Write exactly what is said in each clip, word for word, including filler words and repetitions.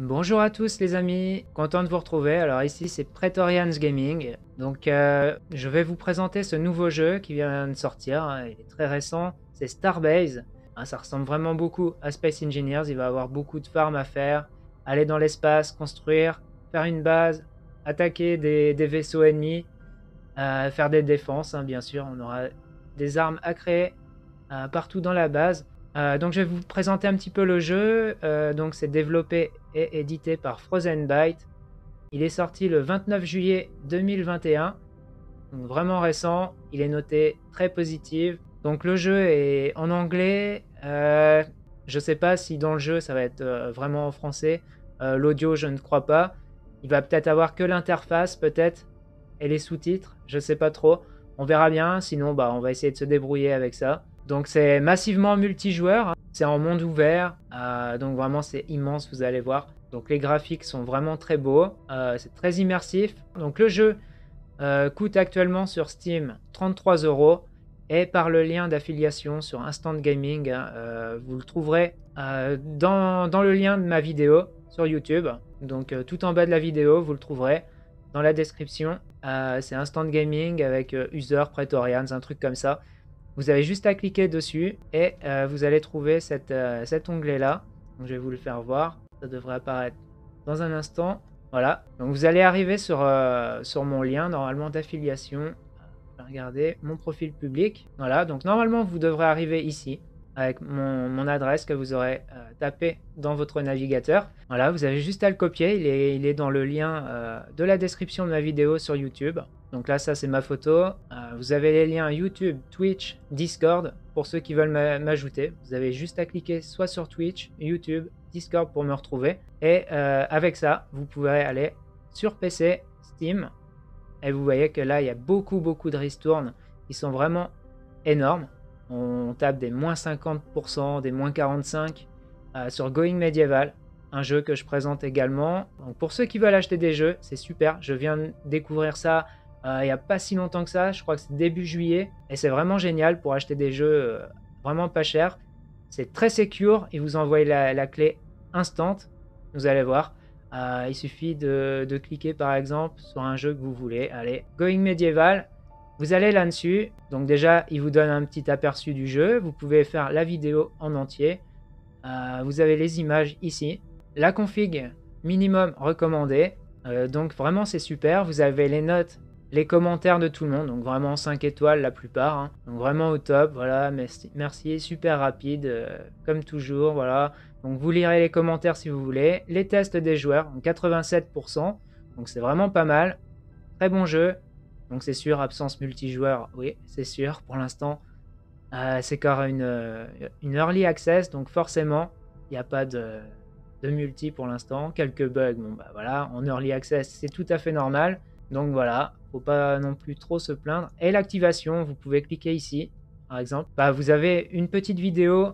Bonjour à tous les amis, content de vous retrouver. Alors ici c'est Praetorians Gaming. Donc euh, je vais vous présenter ce nouveau jeu qui vient de sortir, hein. Il est très récent, c'est Starbase. Hein, ça ressemble vraiment beaucoup à Space Engineers, il va avoir beaucoup de farms à faire, aller dans l'espace, construire, faire une base, attaquer des, des vaisseaux ennemis, euh, faire des défenses, hein, bien sûr. On aura des armes à créer euh, partout dans la base. Euh, donc je vais vous présenter un petit peu le jeu. Euh, donc c'est développé et édité par Frozen Byte. Il est sorti le vingt-neuf juillet deux mille vingt et un, donc vraiment récent. Il est noté très positif. Donc le jeu est en anglais. Euh, je sais pas si dans le jeu ça va être euh, vraiment en français. Euh, L'audio je ne crois pas. Il va peut-être avoir que l'interface peut-être et les sous-titres. Je sais pas trop. On verra bien. Sinon bah on va essayer de se débrouiller avec ça. Donc c'est massivement multijoueur, hein. C'est en monde ouvert, euh, donc vraiment c'est immense, vous allez voir. Donc les graphiques sont vraiment très beaux, euh, c'est très immersif. Donc le jeu euh, coûte actuellement sur Steam trente-trois euros et par le lien d'affiliation sur Instant Gaming, hein, euh, vous le trouverez euh, dans, dans le lien de ma vidéo sur YouTube. Donc euh, tout en bas de la vidéo, vous le trouverez dans la description. Euh, c'est Instant Gaming avec euh, User Praetorians, un truc comme ça. Vous avez juste à cliquer dessus et euh, vous allez trouver cette, euh, cet onglet-là. Donc, je vais vous le faire voir. Ça devrait apparaître dans un instant. Voilà. Donc vous allez arriver sur, euh, sur mon lien normalement d'affiliation. Regardez mon profil public. Voilà. Donc normalement vous devrez arriver ici avec mon, mon adresse que vous aurez euh, tapé dans votre navigateur. Voilà. Vous avez juste à le copier. Il est, il est dans le lien euh, de la description de ma vidéo sur YouTube. Donc là, ça c'est ma photo. Euh, vous avez les liens YouTube, Twitch, Discord pour ceux qui veulent m'ajouter. Vous avez juste à cliquer soit sur Twitch, YouTube, Discord pour me retrouver. Et euh, avec ça, vous pouvez aller sur P C, Steam. Et vous voyez que là, il y a beaucoup, beaucoup de ristournes qui sont vraiment énormes. On tape des moins cinquante pour cent, des moins quarante-cinq pour cent euh, sur Going Medieval, un jeu que je présente également. Donc pour ceux qui veulent acheter des jeux, c'est super. Je viens de découvrir ça euh, il n'y a pas si longtemps que ça. Je crois que c'est début juillet. Et c'est vraiment génial pour acheter des jeux euh, vraiment pas chers. C'est très secure. Ils vous envoient la, la clé instant. Vous allez voir. Euh, il suffit de, de cliquer par exemple sur un jeu que vous voulez. Allez, Going Medieval. Vous allez là-dessus. Donc déjà, il vous donne un petit aperçu du jeu. Vous pouvez faire la vidéo en entier. Euh, vous avez les images ici. La config minimum recommandée. Euh, donc vraiment, c'est super. Vous avez les notes, les commentaires de tout le monde. Donc vraiment cinq étoiles la plupart. Hein. Donc vraiment au top. Voilà, merci, merci super rapide. Euh, comme toujours. Voilà. Donc vous lirez les commentaires si vous voulez. Les tests des joueurs, donc quatre-vingt-sept pour cent. Donc c'est vraiment pas mal. Très bon jeu. Donc c'est sûr, absence multijoueur, oui, c'est sûr, pour l'instant. Euh, c'est encore une, euh, une early access, donc forcément, il n'y a pas de, de multi pour l'instant. Quelques bugs, bon bah voilà, en early access, c'est tout à fait normal. Donc voilà, faut pas non plus trop se plaindre. Et l'activation, vous pouvez cliquer ici, par exemple. Bah, vous avez une petite vidéo,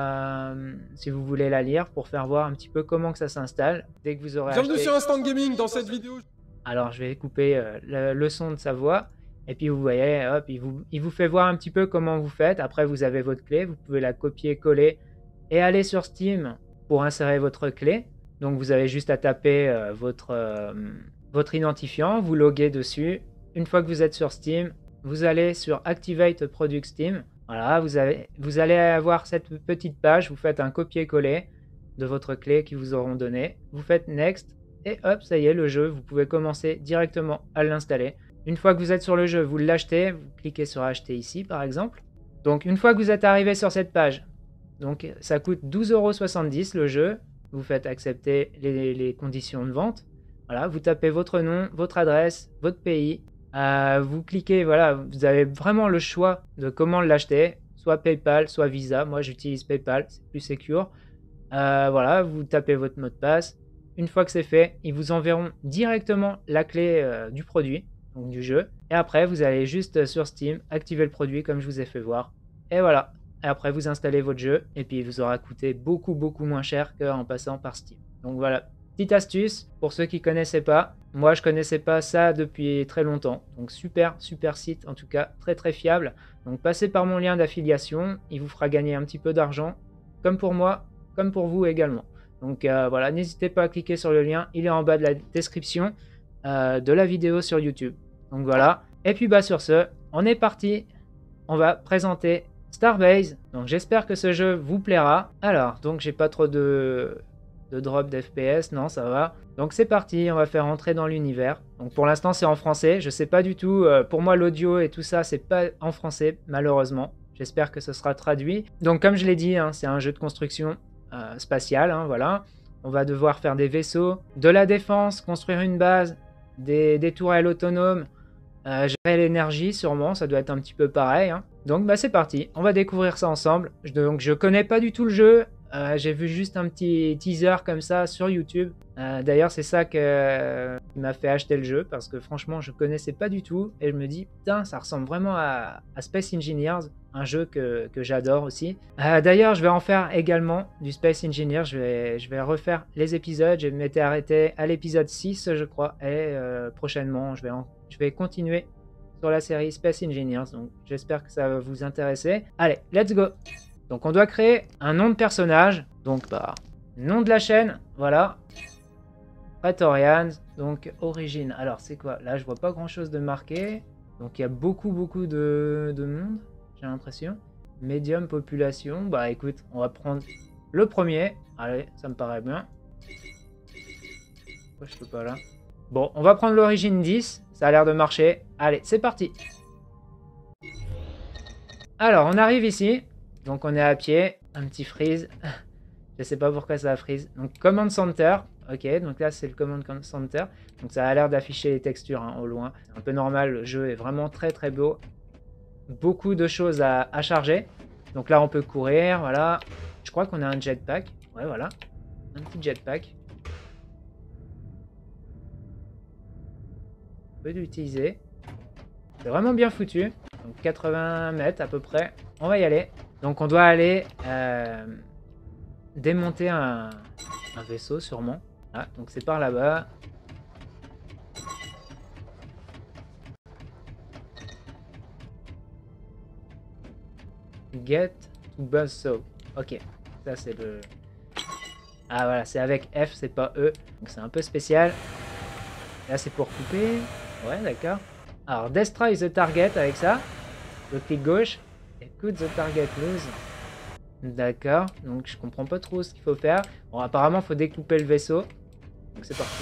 euh, si vous voulez la lire, pour faire voir un petit peu comment que ça s'installe. Dès que vous aurez Bienvenue acheté... sur Instant Gaming. Dans cette vidéo, Alors je vais couper euh, le, le son de sa voix. Et puis vous voyez, hop, il vous, il vous fait voir un petit peu comment vous faites. Après vous avez votre clé, vous pouvez la copier-coller et aller sur Steam pour insérer votre clé. Donc vous avez juste à taper euh, votre, euh, votre identifiant, vous loguez dessus. Une fois que vous êtes sur Steam, vous allez sur Activate Product Steam. Voilà, vous, avez, vous allez avoir cette petite page, vous faites un copier-coller de votre clé qu'ils vous auront donné. Vous faites Next. Et hop, ça y est, le jeu, vous pouvez commencer directement à l'installer. Une fois que vous êtes sur le jeu, vous l'achetez, vous cliquez sur acheter ici par exemple. Donc une fois que vous êtes arrivé sur cette page, donc ça coûte douze euros soixante-dix le jeu, vous faites accepter les, les conditions de vente. Voilà, vous tapez votre nom, votre adresse, votre pays, euh, vous cliquez, voilà, vous avez vraiment le choix de comment l'acheter, soit PayPal, soit Visa. Moi j'utilise PayPal, c'est plus secure. Euh, voilà, vous tapez votre mot de passe. Une fois que c'est fait, ils vous enverront directement la clé euh, du produit, donc du jeu. Et après, vous allez juste sur Steam, activer le produit comme je vous ai fait voir. Et voilà. Et après, vous installez votre jeu. Et puis, il vous aura coûté beaucoup, beaucoup moins cher qu'en passant par Steam. Donc voilà. Petite astuce pour ceux qui ne connaissaient pas. Moi, je ne connaissais pas ça depuis très longtemps. Donc super, super site. En tout cas, très, très fiable. Donc passez par mon lien d'affiliation. Il vous fera gagner un petit peu d'argent. Comme pour moi, comme pour vous également. Donc euh, voilà, n'hésitez pas à cliquer sur le lien, il est en bas de la description euh, de la vidéo sur YouTube. Donc voilà, et puis bah sur ce, on est parti, on va présenter Starbase. Donc j'espère que ce jeu vous plaira. Alors, donc j'ai pas trop de, de drop d'F P S, non ça va. Donc c'est parti, on va faire entrer dans l'univers. Donc pour l'instant c'est en français, je sais pas du tout, euh, pour moi l'audio et tout ça c'est pas en français malheureusement. J'espère que ce sera traduit. Donc comme je l'ai dit, hein, c'est un jeu de construction euh, spatiale, hein, voilà. On va devoir faire des vaisseaux, de la défense, construire une base, des, des tourelles autonomes, euh, gérer l'énergie sûrement, ça doit être un petit peu pareil. Hein. Donc bah c'est parti, on va découvrir ça ensemble. Je, donc je connais pas du tout le jeu, euh, j'ai vu juste un petit teaser comme ça sur YouTube. Euh, D'ailleurs c'est ça que, euh, qui m'a fait acheter le jeu, parce que franchement je connaissais pas du tout, et je me dis putain ça ressemble vraiment à, à Space Engineers, un jeu que, que j'adore aussi. Euh, D'ailleurs je vais en faire également du Space Engineer, je vais, je vais refaire les épisodes, je m'étais arrêté à l'épisode six je crois, et euh, prochainement je vais, en, je vais continuer sur la série Space Engineers, donc j'espère que ça va vous intéresser. Allez, let's go. Donc on doit créer un nom de personnage, donc bah, nom de la chaîne, voilà. Praetorians, donc origine. Alors c'est quoi? Là je vois pas grand chose de marqué. Donc il y a beaucoup beaucoup de, de monde, j'ai l'impression. Médium population, bah écoute, on va prendre le premier. Allez, ça me paraît bien. Pourquoi je peux pas là? Bon, on va prendre l'origine dix, ça a l'air de marcher. Allez, c'est parti. Alors on arrive ici, donc on est à pied, un petit freeze. Je sais pas pourquoi ça a freeze. Donc command center. Ok, donc là c'est le Command Center. Donc ça a l'air d'afficher les textures hein, au loin. C'est un peu normal, le jeu est vraiment très très beau. Beaucoup de choses à, à charger. Donc là on peut courir, voilà. Je crois qu'on a un jetpack. Ouais, voilà. Un petit jetpack. On peut l'utiliser. C'est vraiment bien foutu. Donc quatre-vingts mètres à peu près. On va y aller. Donc on doit aller euh, démonter un, un vaisseau sûrement. Ah, donc c'est par là-bas. Get to buzzsaw. Ok, ça c'est le... Ah voilà, c'est avec F, c'est pas E. Donc c'est un peu spécial. Là c'est pour couper. Ouais, d'accord. Alors, destroy the target avec ça. Le clic gauche. Et cut the target loose. D'accord, donc je comprends pas trop ce qu'il faut faire. Bon, apparemment, il faut découper le vaisseau. Donc c'est parti.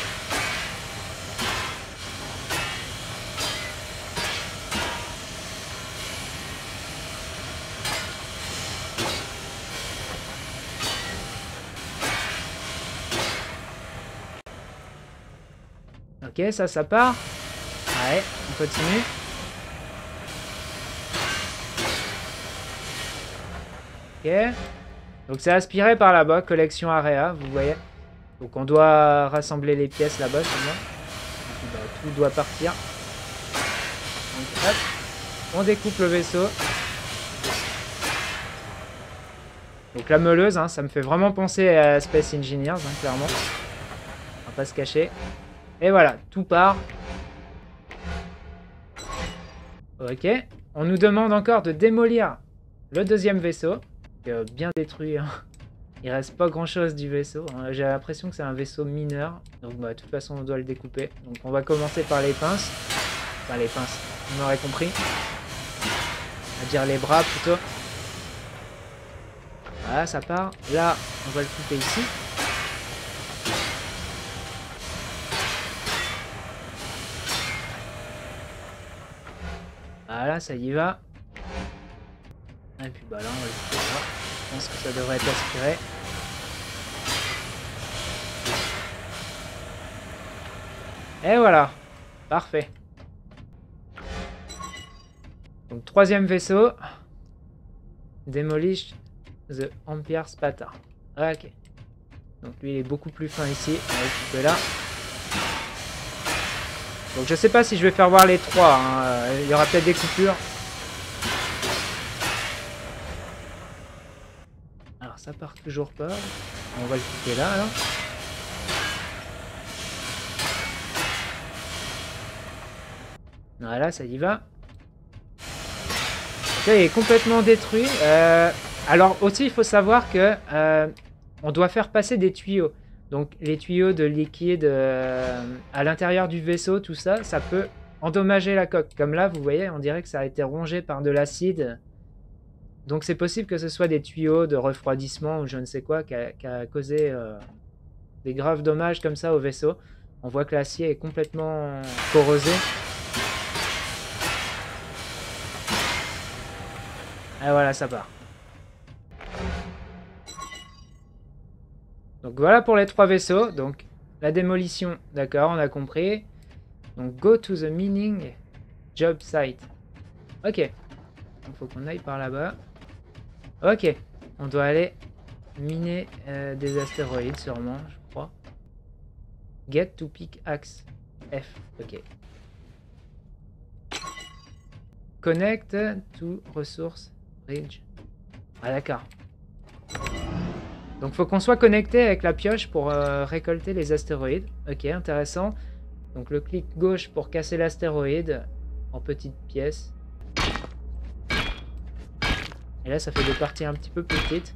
Ok, ça, ça part. Ouais, on continue. Ok. Donc c'est aspiré par là-bas, collection area, vous voyez. Donc on doit rassembler les pièces là-bas seulement. Bah, tout doit partir. Donc hop, on découpe le vaisseau. Donc la meuleuse, hein, ça me fait vraiment penser à Space Engineers, hein, clairement. On va pas se cacher. Et voilà, tout part. Ok. On nous demande encore de démolir le deuxième vaisseau. Euh, bien détruit, hein. Il reste pas grand chose du vaisseau. J'ai l'impression que c'est un vaisseau mineur. Donc bah, de toute façon on doit le découper. Donc on va commencer par les pinces. Enfin les pinces, on aurait compris. On va dire les bras plutôt. Voilà, ça part. Là, on va le couper ici. Voilà, ça y va. Et puis bah là, on va le couper là. Je pense que ça devrait être aspiré. Et voilà, parfait. Donc troisième vaisseau. Demolish the Empire Spata. Ok. Donc lui il est beaucoup plus fin ici. On va le couper là. Donc je sais pas si je vais faire voir les trois. Hein. Il y aura peut-être des coupures. Alors ça part toujours pas. On va le couper là alors. Voilà, ça y va. Donc là, il est complètement détruit. Euh, alors aussi, il faut savoir que euh, on doit faire passer des tuyaux. Donc les tuyaux de liquide euh, à l'intérieur du vaisseau, tout ça, ça peut endommager la coque. Comme là, vous voyez, on dirait que ça a été rongé par de l'acide. Donc c'est possible que ce soit des tuyaux de refroidissement ou je ne sais quoi qui a, qui a causé euh, des graves dommages comme ça au vaisseau. On voit que l'acier est complètement corrosé. Et voilà, ça part. Donc voilà pour les trois vaisseaux. Donc la démolition, d'accord, on a compris. Donc go to the mining job site. Ok. Il faut qu'on aille par là-bas. Ok. On doit aller miner euh, des astéroïdes sûrement, je crois. Get to pickaxe. F. Ok. Connect to resource bridge. Ah d'accord. Donc faut qu'on soit connecté avec la pioche pour euh, récolter les astéroïdes. Ok, intéressant. Donc le clic gauche pour casser l'astéroïde en petites pièces. Et là ça fait des parties un petit peu plus petites.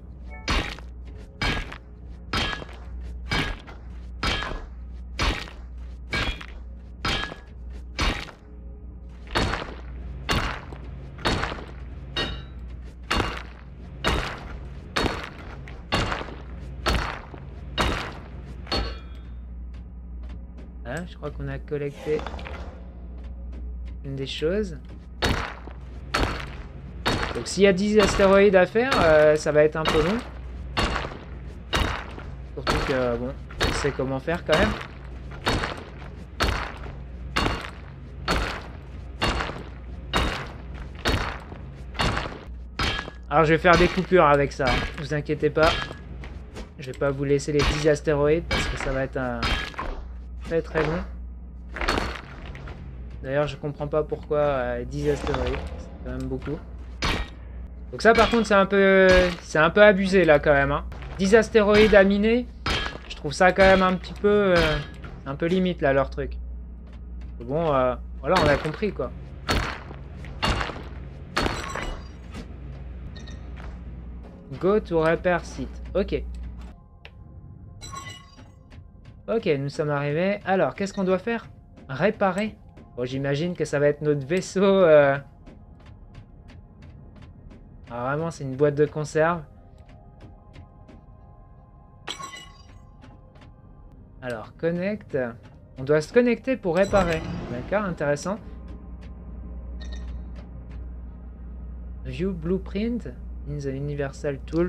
Voilà, je crois qu'on a collecté une des choses. Donc s'il y a dix astéroïdes à faire, euh, ça va être un peu long. Surtout que, bon, on sait comment faire quand même. Alors je vais faire des coupures avec ça, ne vous inquiétez pas. Je vais pas vous laisser les dix astéroïdes parce que ça va être un très très long. D'ailleurs je comprends pas pourquoi euh, dix astéroïdes, c'est quand même beaucoup. Donc ça par contre c'est un peu c'est un peu abusé là quand même. Hein. dix astéroïdes à miner, je trouve ça quand même un petit peu euh, un peu limite là leur truc. Bon euh, voilà on a compris quoi. Go to repair site. Ok. Ok, nous sommes arrivés. Alors, qu'est-ce qu'on doit faire? Réparer. Bon, j'imagine que ça va être notre vaisseau. Euh... Alors, vraiment, c'est une boîte de conserve. Alors, connect. On doit se connecter pour réparer. D'accord, intéressant. View blueprint in the universal tool.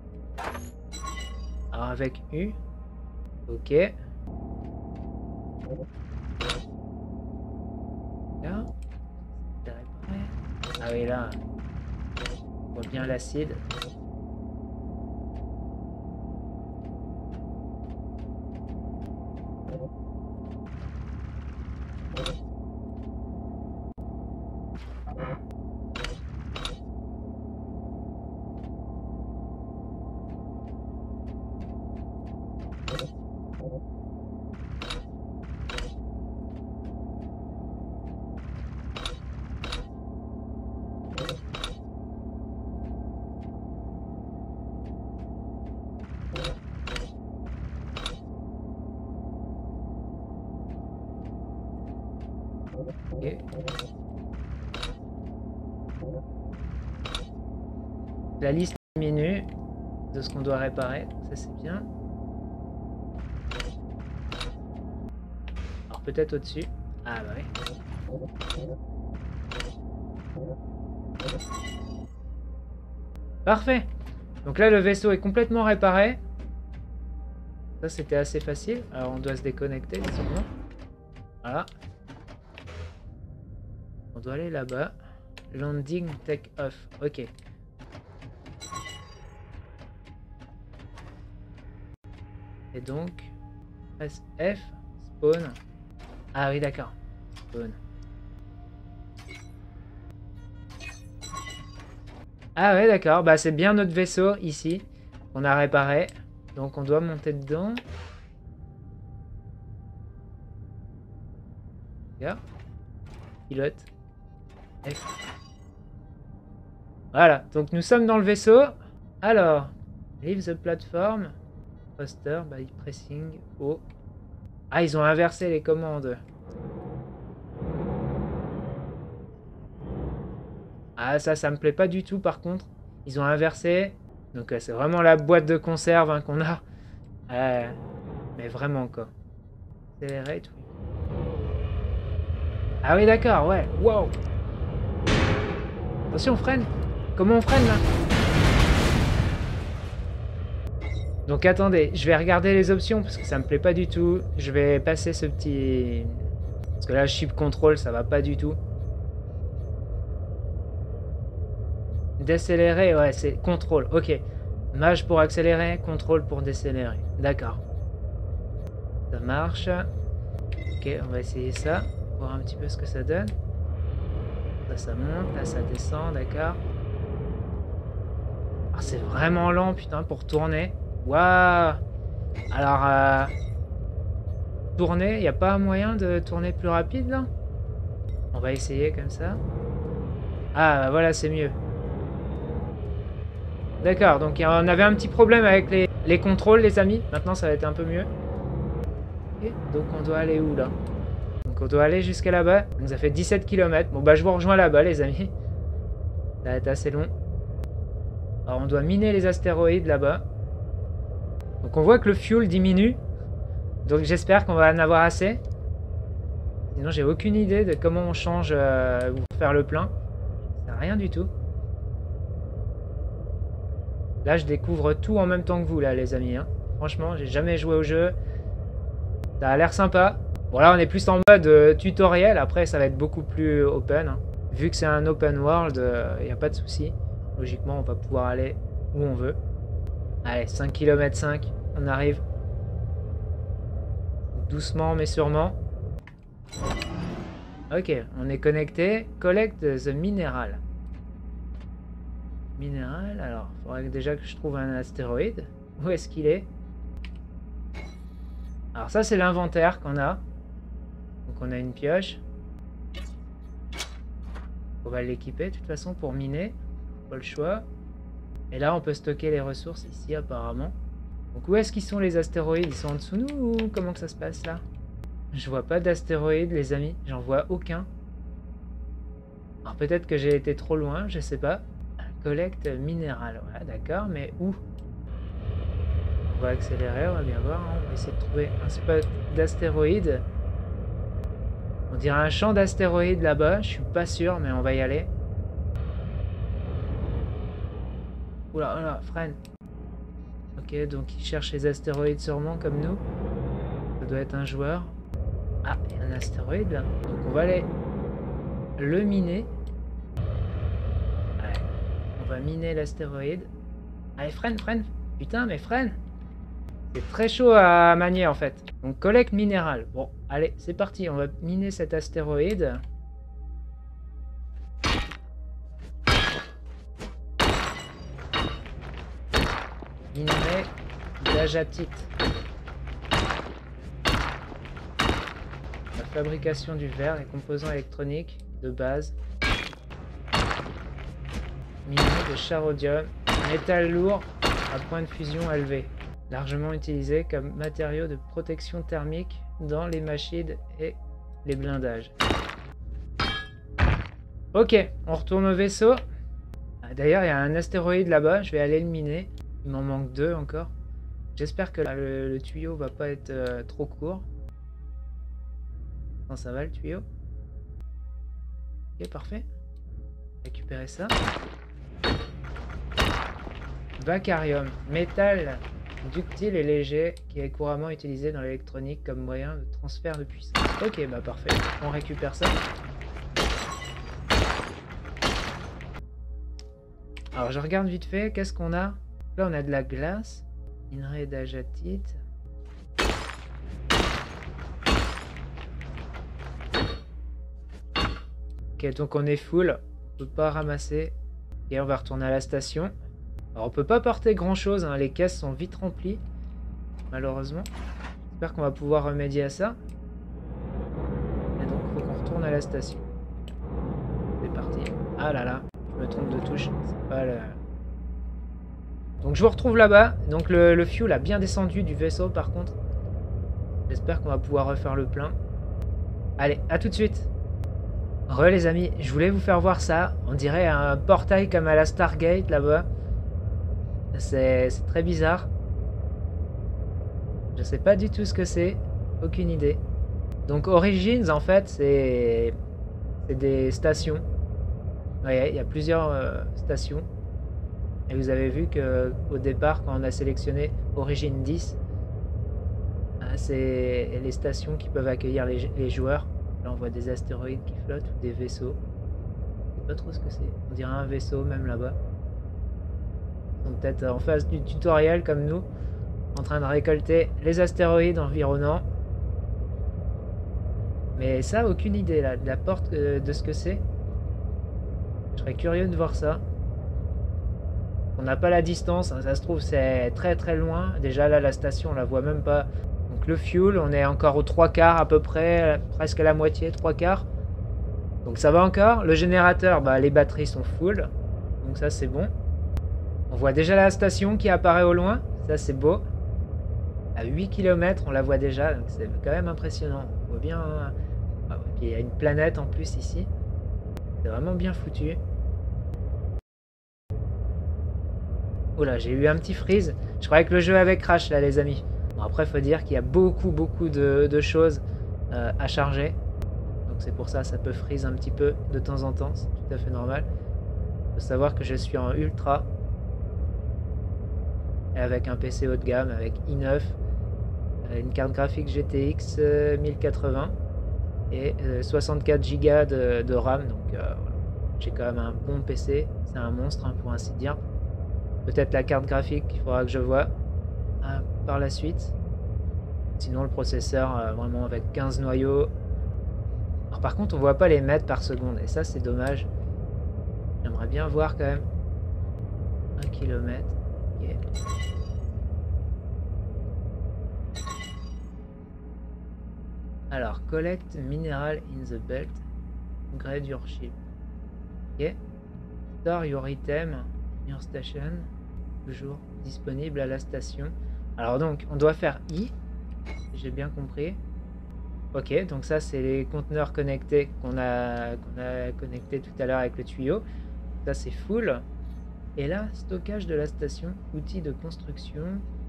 Alors, avec U. Ok. Là. Ah oui, là. On voit bien l'acide. Okay. La liste diminue de ce qu'on doit réparer, ça c'est bien. Alors peut-être au-dessus. Ah bah oui. Parfait. Donc là le vaisseau est complètement réparé. Ça c'était assez facile. Alors on doit se déconnecter sûrement. Voilà. On doit aller là-bas. Landing take off. Ok. Et donc, presse F, spawn. Ah oui, d'accord. Spawn. Ah ouais, d'accord. Bah, c'est bien notre vaisseau ici qu'on a réparé. Donc, on doit monter dedans. Regarde. Pilote. F. Voilà. Donc, nous sommes dans le vaisseau. Alors, leave the platform. Poster, by pressing O. Ah, ils ont inversé les commandes. Ah, ça, ça me plaît pas du tout par contre. Ils ont inversé. Donc euh, c'est vraiment la boîte de conserve hein, qu'on a. Euh, mais vraiment quoi. Accélérer, tout. Ah oui, d'accord, ouais. Wow. Attention, on freine. Comment on freine là? Donc attendez, je vais regarder les options parce que ça me plaît pas du tout. Je vais passer ce petit... Parce que là, ship control, ça va pas du tout. Décélérer, ouais, c'est contrôle. Ok. Mage pour accélérer, contrôle pour décélérer. D'accord. Ça marche. Ok, on va essayer ça. Voir un petit peu ce que ça donne. Là, ça monte. Là, ça descend. D'accord. Ah, c'est vraiment lent, putain, pour tourner. Waouh. Alors, euh, tourner, il n'y a pas moyen de tourner plus rapide, là? On va essayer comme ça. Ah, bah voilà, c'est mieux. D'accord, donc on avait un petit problème avec les, les contrôles, les amis. Maintenant, ça va être un peu mieux. Okay, donc on doit aller où, là? Donc on doit aller jusqu'à là-bas. Donc ça fait dix-sept kilomètres. Bon, bah je vous rejoins là-bas, les amis. Ça va être assez long. Alors on doit miner les astéroïdes là-bas. Donc on voit que le fuel diminue. Donc j'espère qu'on va en avoir assez. Sinon j'ai aucune idée de comment on change euh, pour faire le plein. C'est rien du tout. Là je découvre tout en même temps que vous là les amis. Hein. Franchement j'ai jamais joué au jeu. Ça a l'air sympa. Bon là on est plus en mode euh, tutoriel. Après ça va être beaucoup plus open. Hein. Vu que c'est un open world, il euh, n'y a pas de souci. Logiquement on va pouvoir aller où on veut. Allez cinq kilomètres cinq. On arrive. Doucement mais sûrement. Ok, on est connecté. Collect the mineral. Mineral, alors, il faudrait déjà que je trouve un astéroïde. Où est-ce qu'il est? Alors ça, c'est l'inventaire qu'on a. Donc on a une pioche. On va l'équiper de toute façon pour miner. Pas le choix. Et là, on peut stocker les ressources ici, apparemment. Donc où est-ce qu'ils sont les astéroïdes? Ils sont en dessous de nous ou comment que ça se passe là? Je vois pas d'astéroïdes, les amis. J'en vois aucun. Alors peut-être que j'ai été trop loin, je sais pas. Collecte minéral. Ouais, d'accord, mais où? On va accélérer, on va bien voir. Hein. On va essayer de trouver un spot d'astéroïdes. On dirait un champ d'astéroïdes là-bas. Je suis pas sûr, mais on va y aller. Oula, oula, freine. Ok, donc il cherche les astéroïdes sûrement comme nous. Ça doit être un joueur. Ah, il y a un astéroïde là. Donc on va aller le miner. Ouais. On va miner l'astéroïde. Allez, freine, freine. Putain, mais freine. C'est très chaud à manier en fait. Donc collecte minéral. Bon, allez, c'est parti. On va miner cet astéroïde. Minerai d'Agatite. La fabrication du verre, les composants électroniques de base. Minerai de charodium. Métal lourd à point de fusion élevé. Largement utilisé comme matériau de protection thermique dans les machines et les blindages. Ok, on retourne au vaisseau. D'ailleurs, il y a un astéroïde là-bas, je vais aller le miner. Il m'en manque deux encore. J'espère que le, le tuyau va pas être euh, trop court. Non, ça va le tuyau. Ok, parfait. Récupérer ça. Bacarium, métal ductile et léger qui est couramment utilisé dans l'électronique comme moyen de transfert de puissance. Ok, bah parfait. On récupère ça. Alors je regarde vite fait, qu'est-ce qu'on a? Là on a de la glace, minerai d'agatite. Ok, donc on est full, on peut pas ramasser. Et on va retourner à la station. Alors on peut pas porter grand chose, hein. Les caisses sont vite remplies, malheureusement. J'espère qu'on va pouvoir remédier à ça. Et donc il faut qu'on retourne à la station. C'est parti. Ah là là, je me trompe de touche, c'est pas le... Donc je vous retrouve là-bas. Donc le, le fuel a bien descendu du vaisseau par contre. J'espère qu'on va pouvoir refaire le plein. Allez, à tout de suite. Re les amis, je voulais vous faire voir ça. On dirait un portail comme à la Stargate là-bas. C'est très bizarre. Je sais pas du tout ce que c'est. Aucune idée. Donc Origins en fait c'est des stations. Vous voyez, il y a plusieurs euh, stations. Et vous avez vu que au départ quand on a sélectionné Origin dix, c'est les stations qui peuvent accueillir les, les joueurs. Là on voit des astéroïdes qui flottent ou des vaisseaux. Je sais pas trop ce que c'est. On dirait un vaisseau même là-bas. Ils sont peut-être en phase du tutoriel comme nous, en train de récolter les astéroïdes environnants. Mais ça, aucune idée là, de la porte euh, de ce que c'est. Je serais curieux de voir ça. On n'a pas la distance, hein, ça se trouve c'est très très loin. Déjà là la station on la voit même pas. Donc le fuel, on est encore aux trois quarts à peu près, presque à la moitié, trois quarts. Donc ça va encore. Le générateur, bah, les batteries sont full. Donc ça c'est bon. On voit déjà la station qui apparaît au loin. Ça c'est beau. À huit kilomètres on la voit déjà, donc c'est quand même impressionnant. On voit bien... Ah ouais, puis il y a une planète en plus ici. C'est vraiment bien foutu. Oula, j'ai eu un petit freeze. Je croyais que le jeu avait crash là les amis. Bon après faut dire qu'il y a beaucoup beaucoup de, de choses euh, à charger. Donc c'est pour ça ça peut freeze un petit peu de temps en temps. C'est tout à fait normal. Il faut savoir que je suis en ultra. Et avec un P C haut de gamme, avec i neuf. Une carte graphique G T X euh, mille quatre-vingts. Et euh, soixante-quatre gigas de, de RAM. Donc euh, voilà. J'ai quand même un bon P C. C'est un monstre hein, pour ainsi dire. Peut-être la carte graphique qu'il faudra que je vois euh, par la suite. Sinon le processeur euh, vraiment avec quinze noyaux. Alors par contre on voit pas les mètres par seconde et ça c'est dommage. J'aimerais bien voir quand même. un kilomètre. Okay. Alors collect mineral in the belt. Grade your ship. Ok. Store your item. Your station. Toujours disponible à la station. Alors donc on doit faire I, j'ai bien compris. Ok, donc ça c'est les conteneurs connectés qu'on a, qu'on a connectés tout à l'heure avec le tuyau. Ça c'est full. Et là, stockage de la station, outils de construction.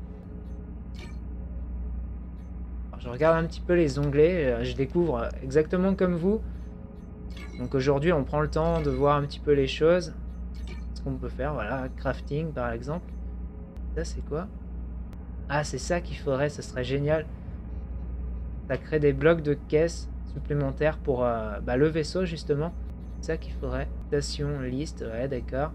Alors, je regarde un petit peu les onglets, je découvre exactement comme vous. Donc aujourd'hui on prend le temps de voir un petit peu les choses. Qu'on peut faire, voilà, crafting par exemple. Ça c'est quoi? Ah c'est ça qu'il faudrait, ce serait génial. Ça crée des blocs de caisse supplémentaires pour euh, bah, le vaisseau justement. C'est ça qu'il faudrait. Station, liste, ouais d'accord.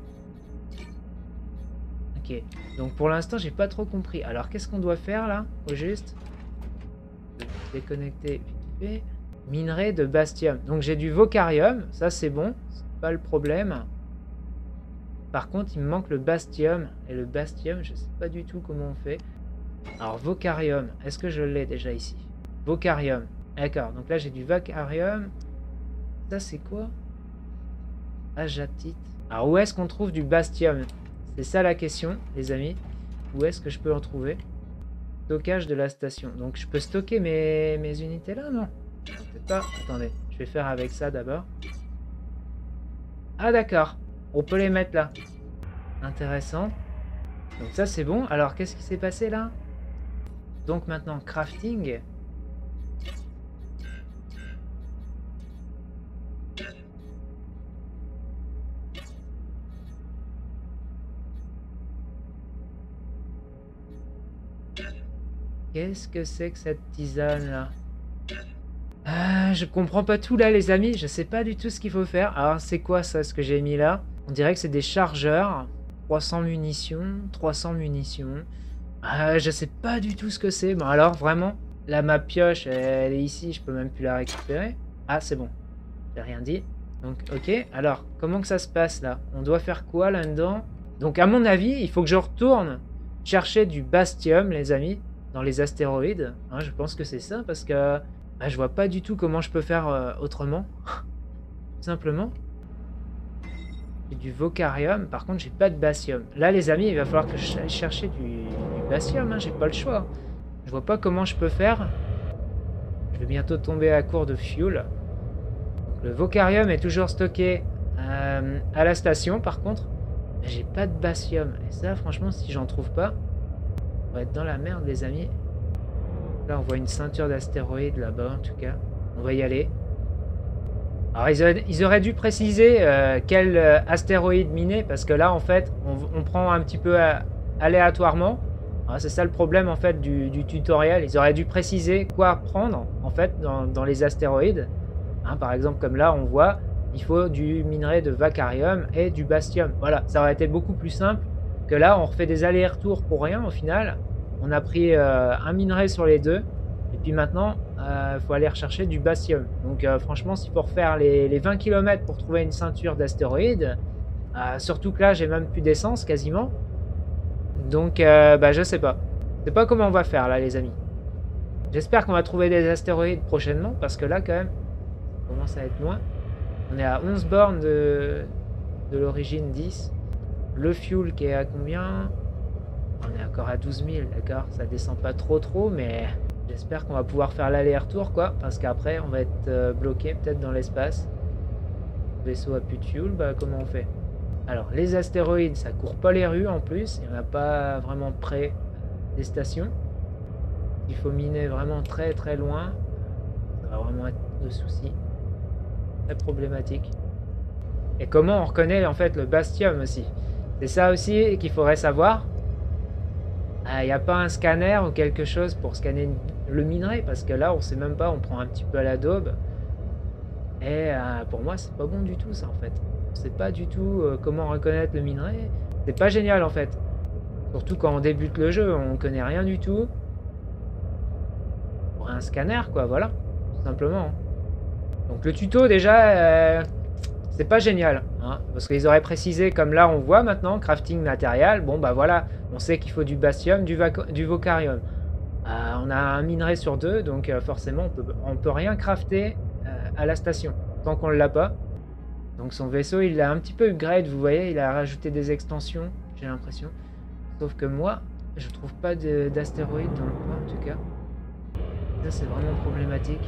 Ok, donc pour l'instant j'ai pas trop compris. Alors qu'est-ce qu'on doit faire là, au juste? Déconnecter vite fait. Minerai de bastium. Donc j'ai du vocarium, ça c'est bon, c'est pas le problème. Par contre, il me manque le bastium. Et le bastium, je sais pas du tout comment on fait. Alors, vocarium. Est-ce que je l'ai déjà ici? Vocarium. D'accord. Donc là, j'ai du vocarium. Ça, c'est quoi? Agatite. Alors, où est-ce qu'on trouve du bastium? C'est ça la question, les amis. Où est-ce que je peux en trouver? Stockage de la station. Donc, je peux stocker mes, mes unités là, non? Peut-être pas. Attendez. Je vais faire avec ça d'abord. Ah, d'accord. On peut les mettre là. Intéressant. Donc ça c'est bon. Alors qu'est-ce qui s'est passé là? Donc maintenant crafting. Qu'est-ce que c'est que cette tisane là? Ah, je comprends pas tout là les amis. Je sais pas du tout ce qu'il faut faire. Alors c'est quoi ça ce que j'ai mis là? On dirait que c'est des chargeurs. trois cents munitions. trois cents munitions. Ah, je sais pas du tout ce que c'est. Bon alors vraiment, là ma pioche elle est ici. Je peux même plus la récupérer. Ah c'est bon. J'ai rien dit. Donc ok. Alors comment que ça se passe là? On doit faire quoi là-dedans? Donc à mon avis, il faut que je retourne chercher du bastium les amis. Dans les astéroïdes. Hein, je pense que c'est ça parce que bah, je vois pas du tout comment je peux faire euh, autrement. Tout simplement. J'ai du vocarium, par contre j'ai pas de basium. Là les amis, il va falloir que je aille chercher du, du basium, hein, j'ai pas le choix. Je vois pas comment je peux faire. Je vais bientôt tomber à court de fuel. Donc, le vocarium est toujours stocké euh, à la station par contre. Mais j'ai pas de basium. Et ça franchement si j'en trouve pas, on va être dans la merde les amis. Là on voit une ceinture d'astéroïdes là-bas en tout cas. On va y aller. Alors ils auraient, ils auraient dû préciser euh, quel euh, astéroïde miner parce que là en fait on, on prend un petit peu à, aléatoirement. C'est ça le problème en fait du, du tutoriel. Ils auraient dû préciser quoi prendre en fait dans, dans les astéroïdes. Hein, par exemple comme là on voit il faut du minerai de vacarium et du bastium. Voilà, ça aurait été beaucoup plus simple que là on refait des allers-retours pour rien au final. On a pris euh, un minerai sur les deux. Et puis maintenant, il euh, faut aller rechercher du bastium. Donc euh, franchement, s'il faut refaire les, les vingt kilomètres pour trouver une ceinture d'astéroïdes, euh, surtout que là, j'ai même plus d'essence quasiment. Donc, euh, bah, je sais pas. Je sais pas comment on va faire là, les amis. J'espère qu'on va trouver des astéroïdes prochainement, parce que là, quand même, ça commence à être loin. On est à onze bornes de, de l'origine dix. Le fuel qui est à combien? On est encore à douze mille, d'accord. Ça descend pas trop trop, mais... J'espère qu'on va pouvoir faire l'aller-retour, quoi, parce qu'après, on va être euh, bloqué peut-être dans l'espace. Le vaisseau a plus de fuel, bah comment on fait? Alors, les astéroïdes, ça court pas les rues en plus, il n'y en a pas vraiment près des stations. Il faut miner vraiment très très loin, ça va vraiment être de soucis. Très problématique. Et comment on reconnaît en fait le bastium aussi? C'est ça aussi qu'il faudrait savoir. Il n'y a pas un scanner ou quelque chose pour scanner le minerai parce que là on sait même pas, on prend un petit peu à la daube et euh, pour moi c'est pas bon du tout ça en fait. On sait pas du tout euh, comment reconnaître le minerai, c'est pas génial en fait, surtout quand on débute le jeu, on connaît rien du tout. Pour un scanner quoi, voilà, tout simplement. Donc le tuto déjà euh, c'est pas génial hein, parce qu'ils auraient précisé comme là on voit maintenant crafting matériel, bon bah voilà, on sait qu'il faut du bastium, du, du vocarium. Euh, on a un minerai sur deux, donc euh, forcément on peut, on peut rien crafter euh, à la station tant qu'on ne l'a pas. Donc son vaisseau il l'a un petit peu upgrade, vous voyez, il a rajouté des extensions, j'ai l'impression. Sauf que moi, je trouve pas d'astéroïdes dans le coin en tout cas. Ça c'est vraiment problématique.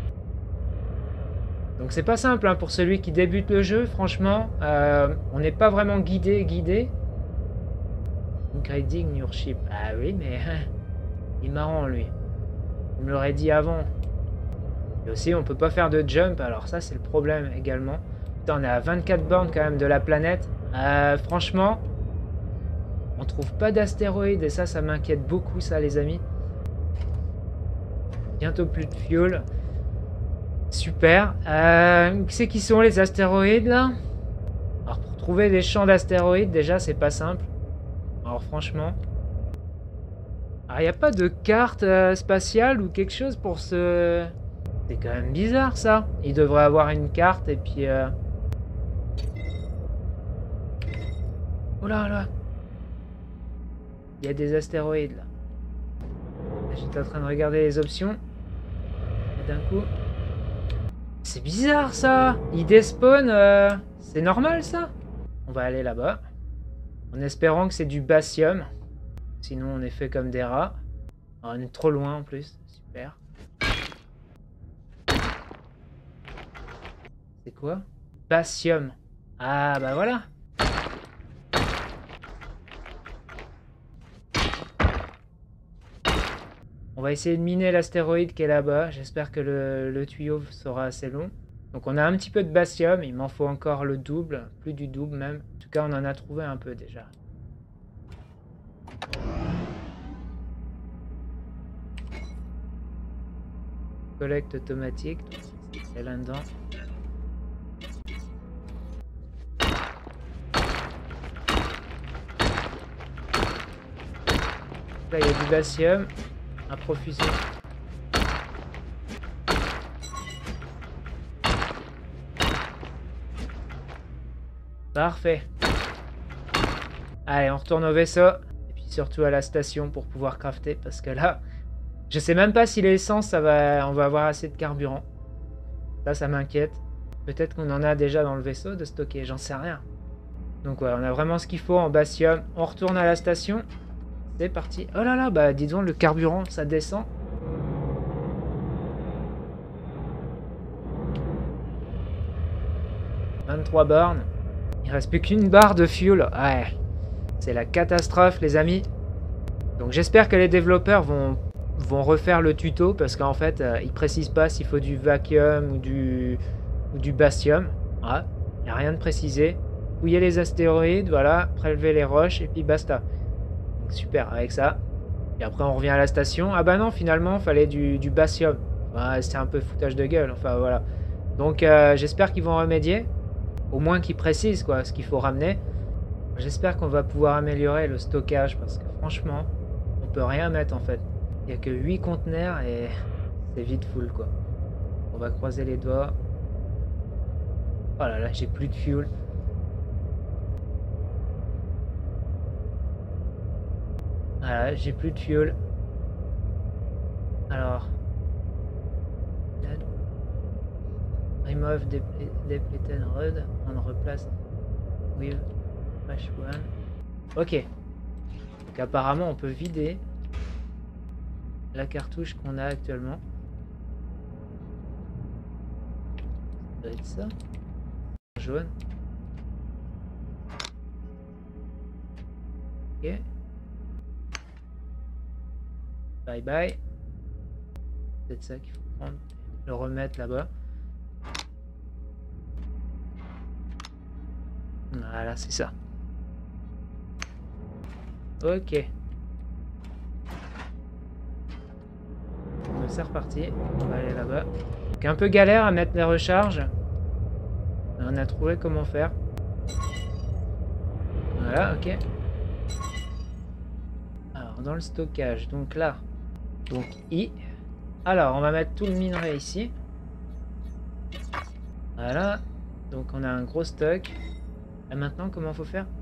Donc c'est pas simple hein, pour celui qui débute le jeu, franchement, euh, on n'est pas vraiment guidé, guidé. Upgrading your ship, ah oui mais... Il est marrant lui. Il me l'aurait dit avant. Et aussi on peut pas faire de jump. Alors ça c'est le problème également. Putain, on est à vingt-quatre bornes quand même de la planète. Euh, franchement. On trouve pas d'astéroïdes. Et ça ça m'inquiète beaucoup ça les amis. Bientôt plus de fuel. Super. Euh, c'est qui sont les astéroïdes là? Alors pour trouver des champs d'astéroïdes déjà c'est pas simple. Alors franchement... Alors, il n'y a pas de carte euh, spatiale ou quelque chose pour ce... C'est quand même bizarre, ça. Il devrait avoir une carte et puis... Euh... Oh là là. Il y a des astéroïdes, là. J'étais en train de regarder les options. Et d'un coup... C'est bizarre, ça. Il despawn... Euh... C'est normal, ça? On va aller là-bas. En espérant que c'est du bastium. Sinon, on est fait comme des rats. Alors, on est trop loin en plus. Super. C'est quoi? Bastium. Ah, bah voilà. On va essayer de miner l'astéroïde qui est là-bas. J'espère que le, le tuyau sera assez long. Donc, on a un petit peu de bastium. Il m'en faut encore le double. Plus du double même. En tout cas, on en a trouvé un peu déjà. Collecte automatique, c'est là-dedans. Là, il y a du bastium à profusion. Parfait. Allez, on retourne au vaisseau. Et puis surtout à la station pour pouvoir crafter. Parce que là... Je sais même pas si l'essence, ça va, on va avoir assez de carburant. Ça, ça m'inquiète. Peut-être qu'on en a déjà dans le vaisseau de stocker, j'en sais rien. Donc voilà, on a vraiment ce qu'il faut en Bastium. On retourne à la station. C'est parti. Oh là là, bah dis donc, le carburant, ça descend. vingt-trois bornes. Il reste plus qu'une barre de fuel. Ouais, c'est la catastrophe, les amis. Donc j'espère que les développeurs vont, vont refaire le tuto parce qu'en fait, euh, ils précisent pas s'il faut du vacuum ou du, ou du Bastium. Ouais, il n'y a rien de précisé. Fouiller les astéroïdes, voilà, prélever les roches et puis basta. Donc super, avec ça. Et après on revient à la station. Ah bah non, finalement, il fallait du, du Bastium. Ouais, c'était un peu foutage de gueule, enfin voilà. Donc euh, j'espère qu'ils vont remédier. Au moins qu'ils précisent quoi, ce qu'il faut ramener. J'espère qu'on va pouvoir améliorer le stockage parce que franchement, on peut rien mettre en fait. Il n'y a que huit conteneurs et c'est vite full quoi. On va croiser les doigts. Oh là là, j'ai plus de fuel. Voilà, j'ai plus de fuel. Alors. Remove depleted road. On replace with fresh one. Ok. Donc apparemment on peut vider la cartouche qu'on a actuellement. Ça doit être ça. Jaune. Ok. Bye bye. C'est ça qu'il faut prendre. Le remettre là-bas. Voilà, c'est ça. Ok. C'est reparti. On va aller là-bas. Donc un peu galère à mettre les recharges. On a trouvé comment faire. Voilà, ok. Alors, dans le stockage, donc là. Donc I. Alors, on va mettre tout le minerai ici. Voilà. Donc on a un gros stock. Et maintenant, comment faut faire?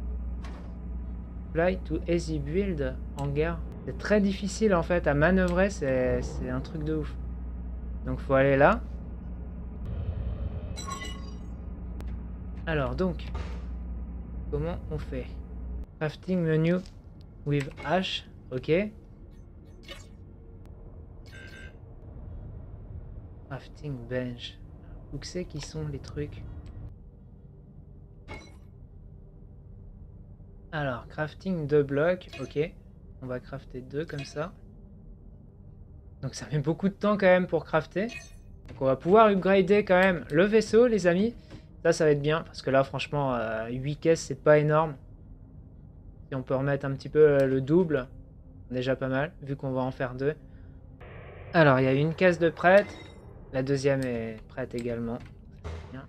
Fly to easy build en guerre. C'est très difficile en fait à manœuvrer, c'est un truc de ouf. Donc faut aller là. Alors donc, comment on fait? Crafting menu with H, ok. Crafting bench. Où que c'est qui sont les trucs? Alors, crafting deux blocs, ok. On va crafter deux comme ça. Donc ça met beaucoup de temps quand même pour crafter. Donc on va pouvoir upgrader quand même le vaisseau, les amis. Ça, ça va être bien, parce que là, franchement, euh, huit caisses, c'est pas énorme. Si on peut remettre un petit peu euh, le double, déjà pas mal, vu qu'on va en faire deux. Alors, il y a une caisse de prête. La deuxième est prête également. Bien.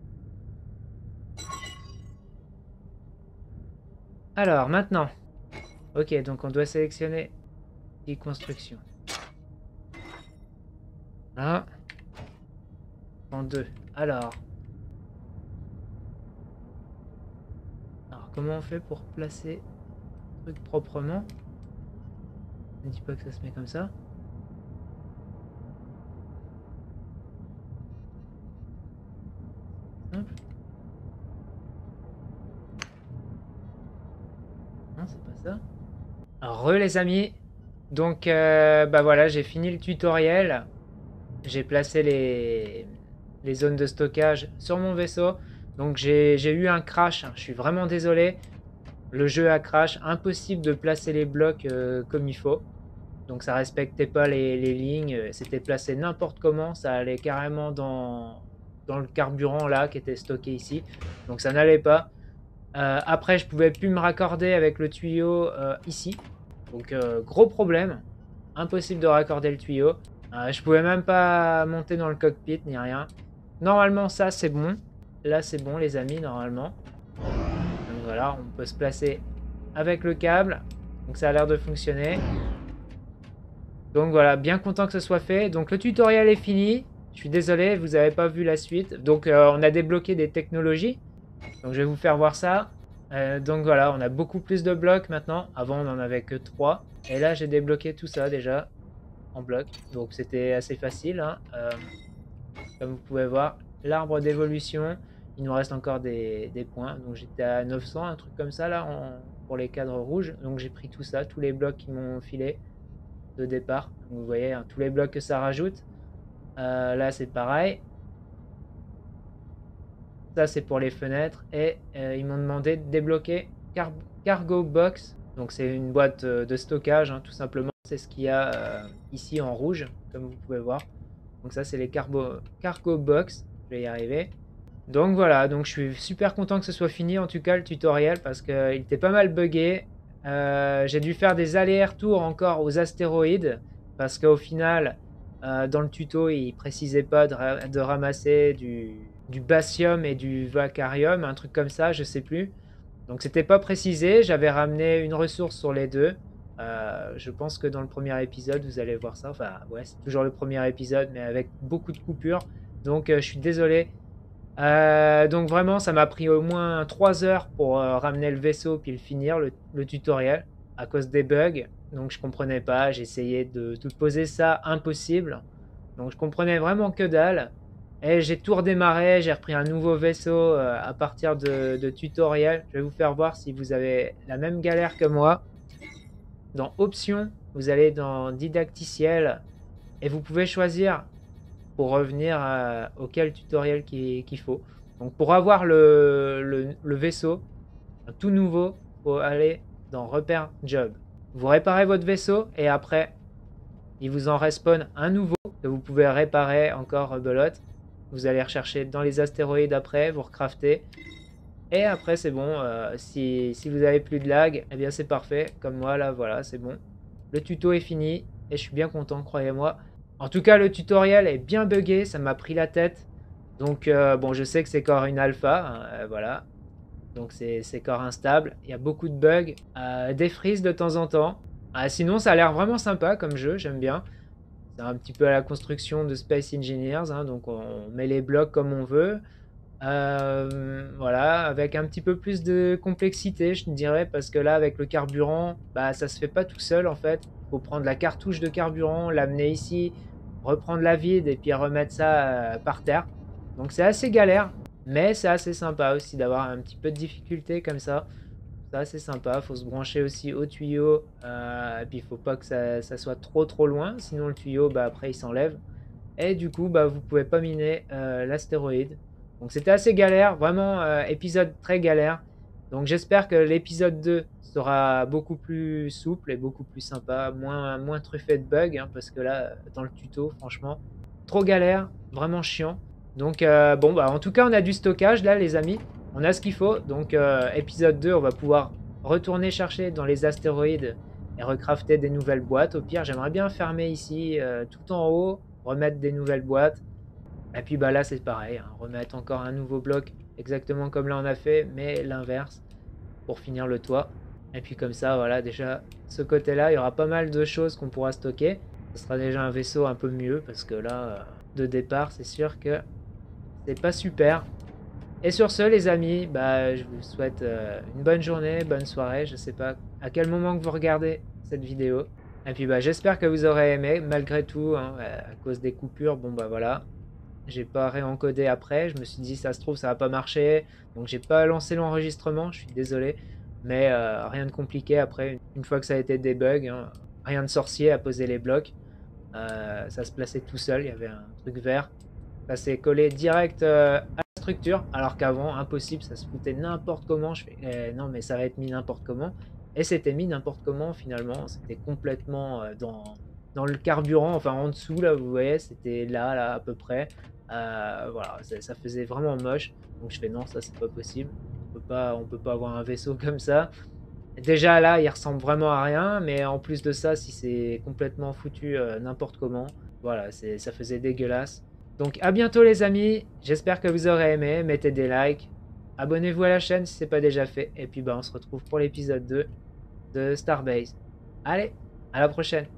Alors, maintenant. Ok, donc on doit sélectionner les constructions. Là. En deux. Alors. Alors, comment on fait pour placer le truc proprement? Ne dis pas que ça se met comme ça. Simple. Non, c'est pas ça. Alors, re les amis. Donc, euh, bah voilà, j'ai fini le tutoriel. J'ai placé les, les zones de stockage sur mon vaisseau. Donc, j'ai eu un crash. Je suis vraiment désolé. Le jeu a crash. Impossible de placer les blocs euh, comme il faut. Donc, ça respectait pas les, les lignes. C'était placé n'importe comment. Ça allait carrément dans, dans le carburant là qui était stocké ici. Donc, ça n'allait pas. Euh, après, je pouvais plus me raccorder avec le tuyau euh, ici. Donc, euh, gros problème. Impossible de raccorder le tuyau. Euh, je pouvais même pas monter dans le cockpit ni rien. Normalement, ça, c'est bon. Là, c'est bon, les amis, normalement. Donc voilà, on peut se placer avec le câble. Donc, ça a l'air de fonctionner. Donc voilà, bien content que ce soit fait. Donc, le tutoriel est fini. Je suis désolé, vous n'avez pas vu la suite. Donc, euh, on a débloqué des technologies. Donc je vais vous faire voir ça. Euh, donc voilà, on a beaucoup plus de blocs maintenant. Avant, on n'en avait que trois. Et là, j'ai débloqué tout ça déjà en bloc. Donc c'était assez facile. Hein. Euh, comme vous pouvez voir, l'arbre d'évolution. il nous reste encore des, des points. Donc j'étais à neuf cents, un truc comme ça là, en, pour les cadres rouges. Donc j'ai pris tout ça, tous les blocs qui m'ont filé de départ. Donc, vous voyez, hein, tous les blocs que ça rajoute. Euh, là c'est pareil. Ça c'est pour les fenêtres. Et euh, ils m'ont demandé de débloquer car Cargo Box. Donc c'est une boîte euh, de stockage, hein, tout simplement. C'est ce qu'il y a euh, ici en rouge, comme vous pouvez voir. Donc ça c'est les cargo, cargo Box. Je vais y arriver. Donc voilà, donc je suis super content que ce soit fini en tout cas le tutoriel parce qu'il était pas mal buggé. Euh, j'ai dû faire des allers-retours encore aux astéroïdes parce qu'au final, euh, dans le tuto, il précisait pas de, ra de ramasser du, du basium et du vacarium, un truc comme ça, je sais plus. Donc c'était pas précisé, j'avais ramené une ressource sur les deux. Euh, je pense que dans le premier épisode, vous allez voir ça. Enfin, ouais, c'est toujours le premier épisode, mais avec beaucoup de coupures. Donc euh, je suis désolé. Euh, donc vraiment, ça m'a pris au moins trois heures pour euh, ramener le vaisseau puis le finir, le, le tutoriel, à cause des bugs. Donc je comprenais pas, j'essayais de, de poser ça impossible. Donc je comprenais vraiment que dalle. Et j'ai tout redémarré, j'ai repris un nouveau vaisseau euh, à partir de, de tutoriel. Je vais vous faire voir si vous avez la même galère que moi. Dans Options, vous allez dans Didacticiel et vous pouvez choisir pour revenir à, auquel tutoriel qu'il qu'il faut. Donc pour avoir le, le, le vaisseau, un tout nouveau, il faut aller dans Repère Job. Vous réparez votre vaisseau et après, il vous en respawn un nouveau que vous pouvez réparer encore rebelote. Vous allez rechercher dans les astéroïdes après, vous recraftez. Et après c'est bon, euh, si, si vous avez plus de lag, eh bien c'est parfait. Comme moi là, voilà, c'est bon. Le tuto est fini et je suis bien content, croyez-moi. En tout cas, le tutoriel est bien buggé, ça m'a pris la tête. Donc, euh, bon, je sais que c'est encore une alpha, hein, euh, voilà. Donc, c'est encore instable. Il y a beaucoup de bugs, euh, des freezes de temps en temps. Ah, sinon, ça a l'air vraiment sympa comme jeu, j'aime bien. C'est un petit peu à la construction de Space Engineers, hein, donc on met les blocs comme on veut. Euh, voilà, avec un petit peu plus de complexité, je dirais, parce que là, avec le carburant, bah, ça se fait pas tout seul en fait. Il faut prendre la cartouche de carburant, l'amener ici, reprendre la vide et puis remettre ça euh, par terre. Donc c'est assez galère, mais c'est assez sympa aussi d'avoir un petit peu de difficulté comme ça. C'est assez sympa, faut se brancher aussi au tuyau, euh, et puis il faut pas que ça, ça soit trop trop loin, sinon le tuyau, bah, après il s'enlève. Et du coup, bah, vous pouvez pas miner euh, l'astéroïde. Donc c'était assez galère, vraiment euh, épisode très galère. Donc j'espère que l'épisode deux sera beaucoup plus souple et beaucoup plus sympa, moins, moins truffé de bugs, hein, parce que là, dans le tuto, franchement, trop galère, vraiment chiant. Donc euh, bon, bah en tout cas, on a du stockage là, les amis. On a ce qu'il faut. Donc euh, épisode deux, on va pouvoir retourner chercher dans les astéroïdes et recrafter des nouvelles boîtes. Au pire, j'aimerais bien fermer ici, euh, tout en haut, remettre des nouvelles boîtes. Et puis bah là c'est pareil, hein, remettre encore un nouveau bloc exactement comme là on a fait, mais l'inverse pour finir le toit. Et puis comme ça, voilà, déjà ce côté-là, il y aura pas mal de choses qu'on pourra stocker. Ce sera déjà un vaisseau un peu mieux parce que là, de départ, c'est sûr que c'est pas super. Et sur ce, les amis, bah, je vous souhaite euh, une bonne journée, bonne soirée. Je sais pas à quel moment que vous regardez cette vidéo. Et puis bah, j'espère que vous aurez aimé, malgré tout, hein, à cause des coupures. Bon bah voilà, j'ai pas réencodé après. Je me suis dit, ça se trouve, ça va pas marcher. Donc j'ai pas lancé l'enregistrement, je suis désolé. Mais euh, rien de compliqué après, une fois que ça a été debug, hein, rien de sorcier à poser les blocs. Euh, ça se plaçait tout seul, il y avait un truc vert. Ça s'est collé direct euh, à la structure, alors qu'avant, impossible, ça se foutait n'importe comment. Je fais, eh, non mais ça va être mis n'importe comment. Et c'était mis n'importe comment finalement, c'était complètement euh, dans, dans le carburant, enfin en dessous là, vous voyez, c'était là, là à peu près. Euh, voilà, ça, ça faisait vraiment moche. Donc je fais non, ça c'est pas possible. On peut pas, on peut pas avoir un vaisseau comme ça. Déjà là, il ressemble vraiment à rien, mais en plus de ça, si c'est complètement foutu euh, n'importe comment, voilà, ça faisait dégueulasse. Donc à bientôt les amis, j'espère que vous aurez aimé, mettez des likes, abonnez-vous à la chaîne si ce n'est pas déjà fait, et puis bah on se retrouve pour l'épisode deux de Starbase. Allez, à la prochaine.